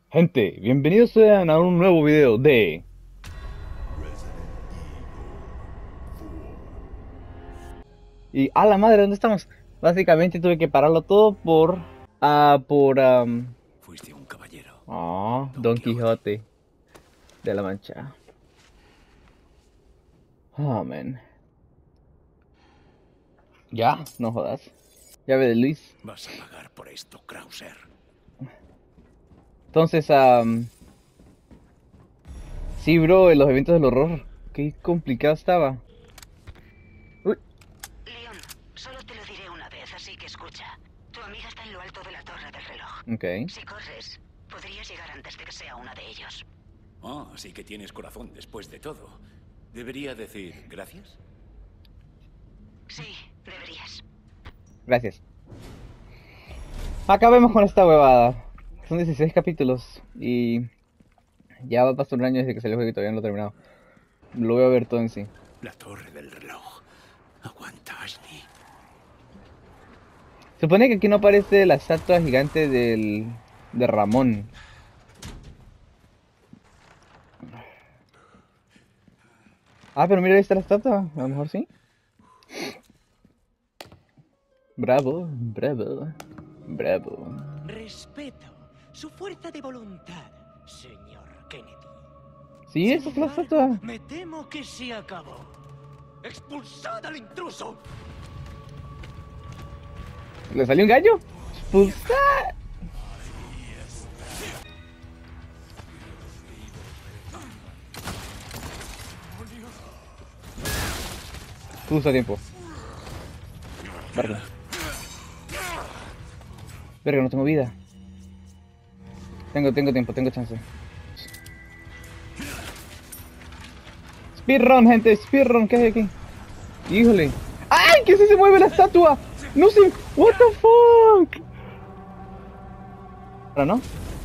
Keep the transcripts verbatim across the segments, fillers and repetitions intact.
Gente, bienvenidos sean a un nuevo video de... Y a la madre, ¿dónde estamos? Básicamente tuve que pararlo todo por... Ah, por... am, Fuiste un caballero, Ah, Don Don Quijote. Quijote de la Mancha. Oh, man. Ya, no jodas. Llave de Luis. Vas a pagar por esto, Krauser. Entonces, am, sí, bro, en los eventos del horror. Qué complicado estaba. Uy, Leon, solo te lo diré una vez, así que escucha. Tu amiga está en lo alto de la torre del reloj. ok. Si corres, podrías llegar antes de que sea una de ellos. Ah, así que tienes corazón después de todo. ¿Debería decir gracias? Sí, deberías. Gracias. Acabemos con esta huevada. Son dieciséis capítulos y ya va a pasar un año desde que salió el juego y todavía no lo he terminado. Lo voy a ver todo en sí. La torre del reloj. Aguanta, Ashley. Supone que aquí no aparece la estatua gigante del... de Ramón. Ah, pero mira, ahí está la estatua. A lo mejor sí. Bravo, bravo, bravo. Respeto su fuerza de voluntad, señor Kennedy. Sí, Sin esa es la embargo, estatua. me temo que se acabó. ¡Expulsad al intruso! ¿Le salió un gallo? ¡Expulsar! Justo a tiempo. Verga. Verga, no tengo vida. Tengo, tengo tiempo, tengo chance. Speedrun, gente, speedrun, ¿qué hay aquí? Híjole. ¡Ay! ¿Qué si se mueve la estatua? No sé. What the fuck? Ahora no.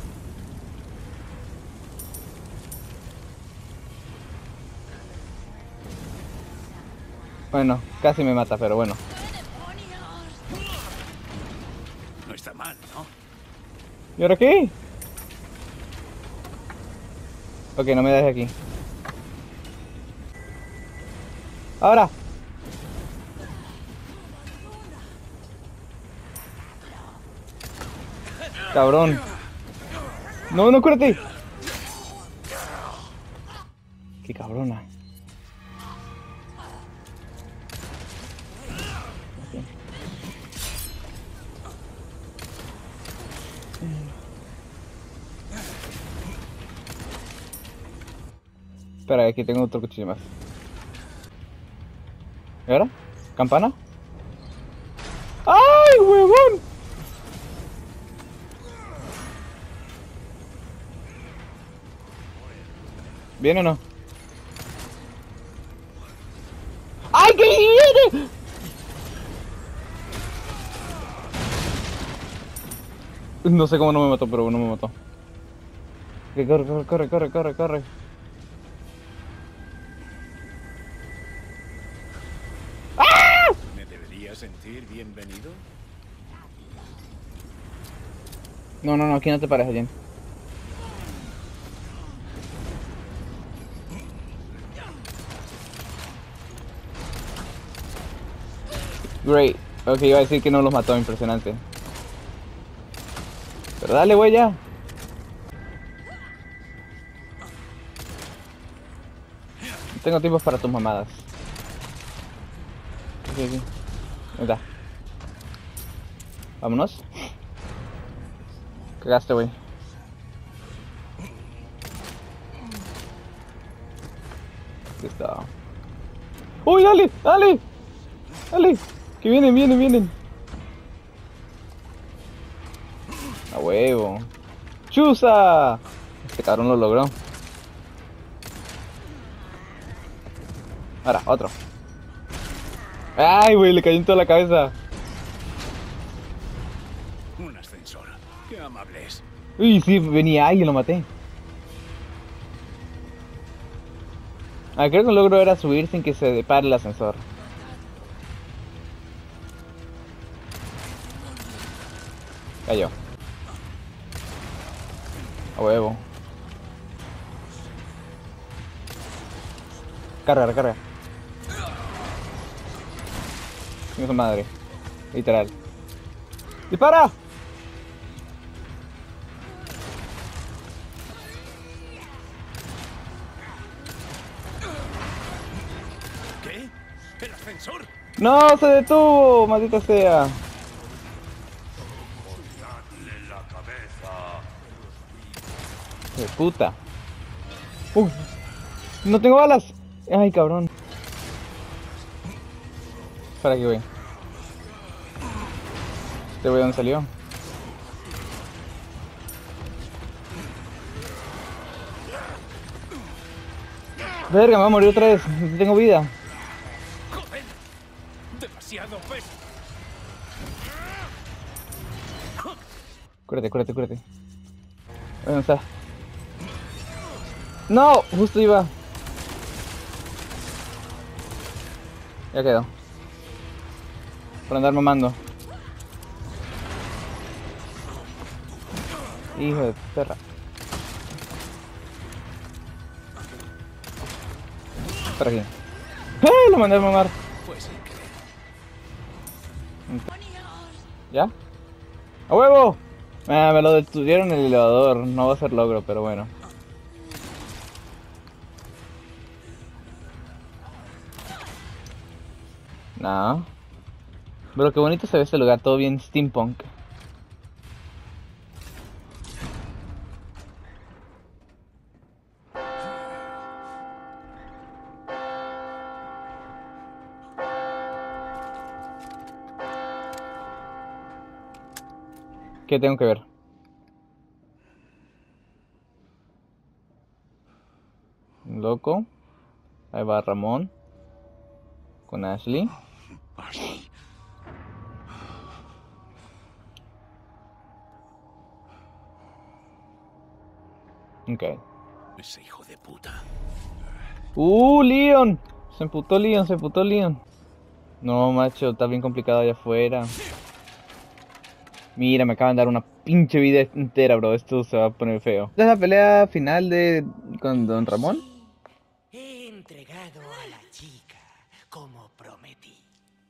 Bueno, casi me mata, pero bueno. No está mal, ¿no? ¿Y ahora qué? Ok, no me dejes aquí. Ahora. Cabrón. No, no, cúrate. Qué cabrona. Ok. Espera, aquí tengo otro cuchillo más. ¿Y ahora? ¿Campana? ¡Ay, huevón! ¿Viene o no? ¡Ay, que viene! No sé cómo no me mató, pero no me mató. Ok, corre, corre, corre, corre, corre, corre. ¿Me debería sentir bienvenido? No, no, no, aquí no te pares, Jen. Great. Ok, iba a decir que no los mató, impresionante. Pero dale, güey, ya. No tengo tiempo para tus mamadas. Ok, ok. Ahí está. Vámonos. Cagaste, güey. Aquí está. ¡Uy, dale! ¡Dale! ¡Dale! Que vienen, vienen, vienen. A huevo. ¡Chusa! Este cabrón lo logró. Ahora, otro. ¡Ay, güey! Le cayó en toda la cabeza. Un ascensor. Qué amable es. Uy, sí, venía ahí y lo maté. Ah, creo que un logro era subir sin que se pare el ascensor. Cayó. A huevo. Carga, carga. Tengo su madre. Literal. ¡Dispara! ¿Qué? ¿El ascensor? ¡No! ¡Se detuvo! ¡Maldita sea! ¡Dadle la cabeza! ¡De puta! ¡Uh! ¡No tengo balas! ¡Ay, cabrón! ¿Para qué voy? ¿Este güey dónde salió? Verga, me voy a morir otra vez. No tengo vida. ¡Joder! ¡Demasiado peso! Cúrate, cúrate, cúrate. ¿Dónde está? ¡No! Justo iba. Ya quedó. Por andar mamando. Hijo de perra. Para aquí. ¡Ah! Lo mandé a mamar. Pues increíble. ¿Ya? ¡A huevo! Ah, me lo detuvieron en el elevador. No va a ser logro, pero bueno. No. Pero qué bonito se ve este lugar, todo bien steampunk. ¿Qué tengo que ver? Loco. Ahí va Ramón. Con Ashley. Ashley. Ok. Ese hijo de puta. ¡Uh, Leon! Se emputó Leon, se emputó Leon. No, macho, está bien complicado allá afuera. Mira, me acaban de dar una pinche vida entera, bro. Esto se va a poner feo. ¿Esta es la pelea final de con Don Ramón? He entregado a la chica como prometí.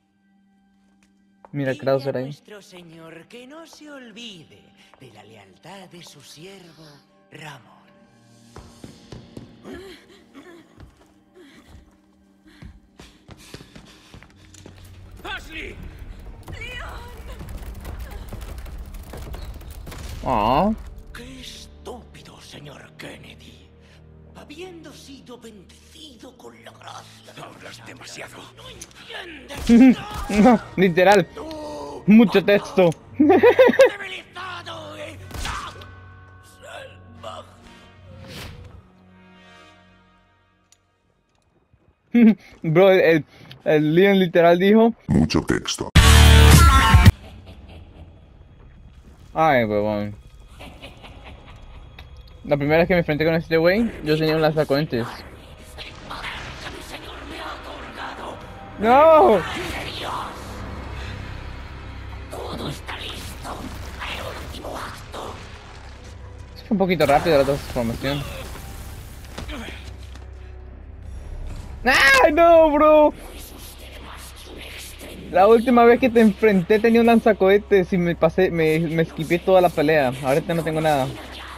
Mira, Dile Krauser a ahí. nuestro señor que no se olvide de la lealtad de su siervo Ramón. ¡Ashley! Ah, ¡Qué estúpido, señor Kennedy! Habiendo sido bendecido con la gracia de Hablas demasiado. ¿No entiendes? no, literal. ¡Tú! Mucho texto. ¡Debilitado y salvaje! Bro, el, el Leon literal dijo. Mucho texto. Ay, huevón. La primera vez que me enfrenté con este güey, yo tenía un lanzacohetes. ¡No! Todo está listo para el último acto. Fue un poquito rápido la transformación. ¡Ay, no, bro! La última vez que te enfrenté tenía un lanzacohetes y me pasé, me, me esquivé toda la pelea. Ahorita no tengo nada.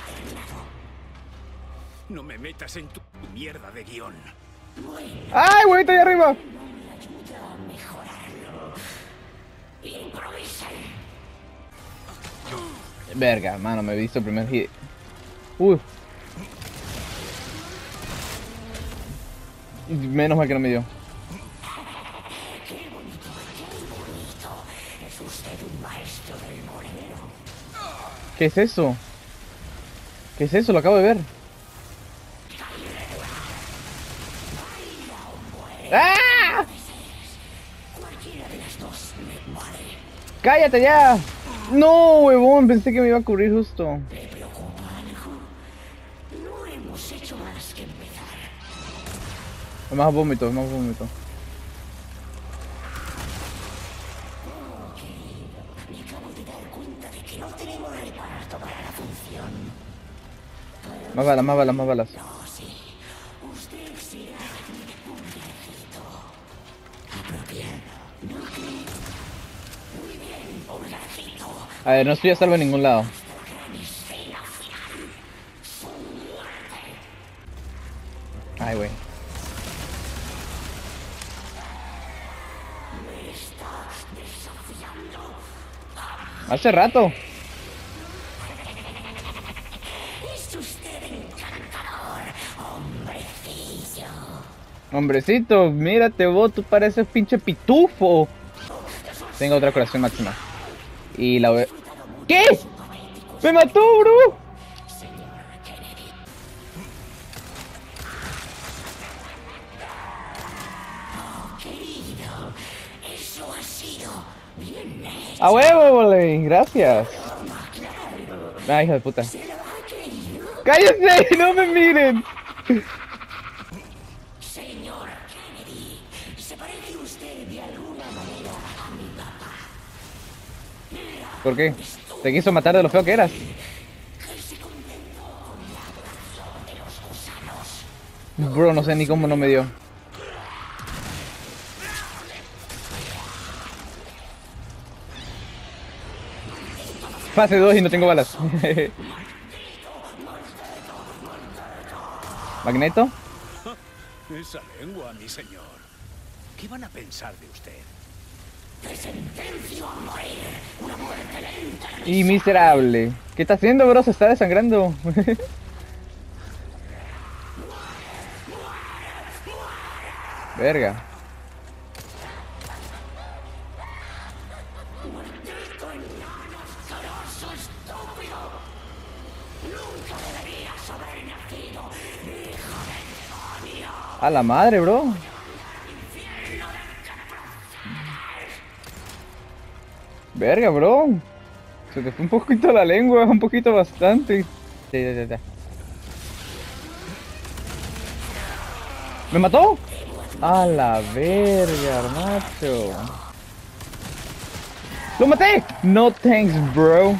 No me metas en tu mierda de guión. ¡Ay, güey, estoy arriba! Verga, mano, me he visto el primer hit. Uy. Menos mal que no me dio. ¿Qué es eso? ¿Qué es eso? Lo acabo de ver. ¡Ah! ¡Cállate ya! No, huevón, pensé que me iba a cubrir justo. Más vómito, más vómito. Más balas, más balas, más balas. A ver, no estoy a salvo en ningún lado. Ay, güey. Hace rato. Hombrecito, mírate vos, tú pareces pinche pitufo. Tengo otra curación máxima. Y la voy... ¿Qué? ¡Me mató, bro! ¡A huevo, bole! Gracias. Ay, hijo de puta. ¡Cállense! ¡No me miren! Señor Kennedy, ¿se parece usted de alguna manera a mi papá? ¿Por qué? ¿Te quiso matar de lo feo que eras? Bro, no sé ni cómo no me dio. Fase dos y no tengo balas. ¿Magneto? Esa lengua, mi señor. ¿Qué van a pensar de usted? Y miserable. ¿Qué está haciendo, bro? Se está desangrando. Verga. A la madre, bro. Verga, bro. Se te fue un poquito la lengua, un poquito bastante. Ya, ya, ya, ya. ¿Me mató? A la verga, macho. ¡Lo maté! No thanks, bro.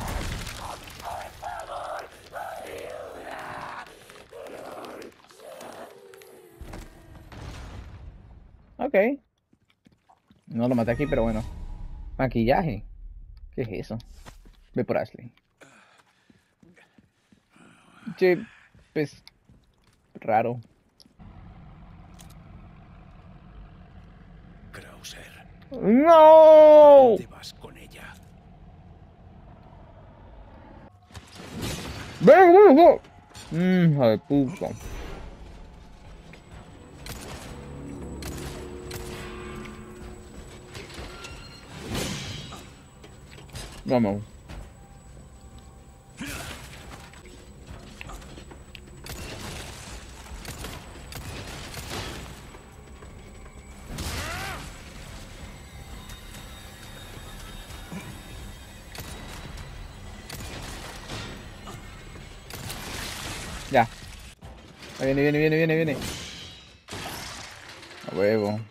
Ok. No lo maté aquí, pero bueno. Maquillaje. ¿Qué es eso? Ve por Ashley. Che, pues... raro. Krauser, ¡No! te vas con ella. ¡Ven, ven, ven! Mmm, hija de puta. Vamos. Ya. Ahí viene, viene, viene, viene, viene. A huevo.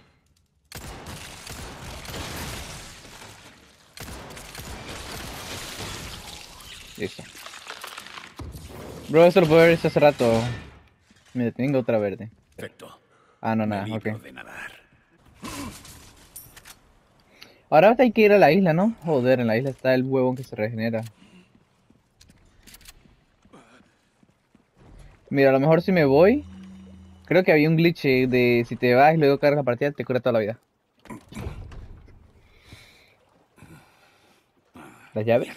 Listo. Bro, esto lo puedo ver hace rato. Me detengo otra verde. Perfecto. Ah, no, Me nada, ok. libro de nadar. Ahora hay que ir a la isla, ¿no? Joder, en la isla está el huevón que se regenera. Mira, a lo mejor si me voy... Creo que había un glitch de si te vas y luego cargas la partida, te cura toda la vida. ¿Las llaves?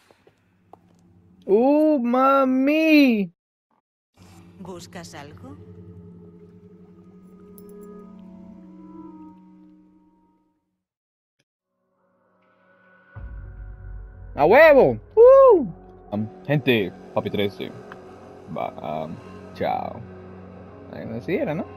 ¡Uh, mami! ¿Buscas algo? ¡A huevo! ¡Uh! Um, gente, Papi trece. Va, um, chao. Así era, ¿no?